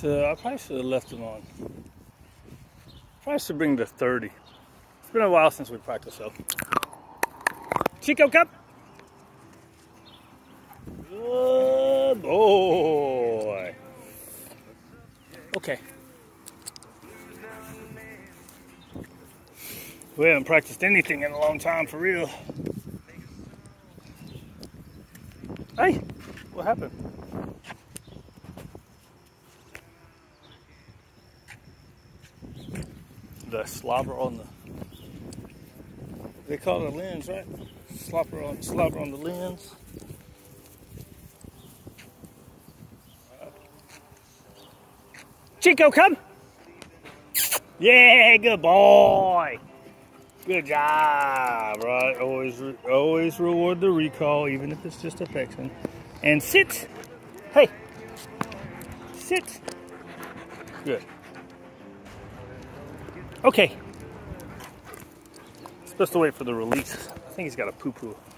probably should have left him on. Probably should bring the 30. It's been a while since we practiced though. Chico, come! Good boy. Okay. We haven't practiced anything in a long time, for real. Hey, what happened? The slobber on the, they call it a lens, right? Slobber on the lens. Chico, come! Yeah, good boy. Good job, right? Always reward the recall, even if it's just affection. And sit. Hey, sit. Good. Okay. Supposed to wait for the release. I think he's got a poo-poo.